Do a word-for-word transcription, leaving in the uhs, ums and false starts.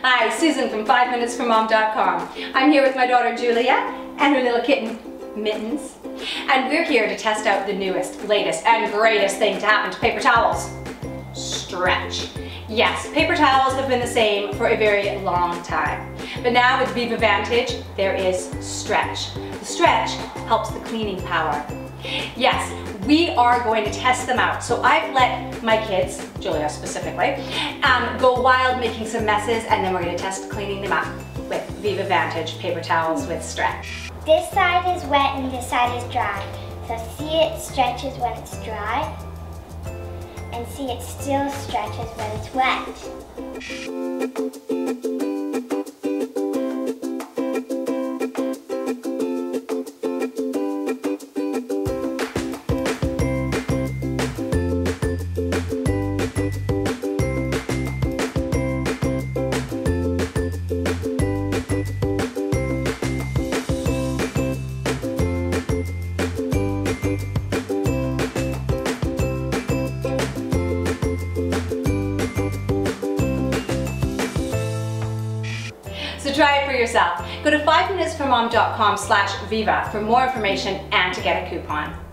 Hi, Susan from five minutes for mom dot com. I'm here with my daughter Julia and her little kitten, Mittens. And we're here to test out the newest, latest, and greatest thing to happen to paper towels. Stretch. Yes, paper towels have been the same for a very long time. But now with Viva Vantage, there is stretch. The stretch helps the cleaning power. Yes, we are going to test them out. So I've let my kids, Julia specifically, um, go wild making some messes, and then we're going to test cleaning them up with Viva Vantage paper towels with stretch. This side is wet and this side is dry. So see, it stretches when it's dry, and see, it still stretches when it's wet. So try it for yourself. Go to five minutes for mom dot com slash Viva for more information and to get a coupon.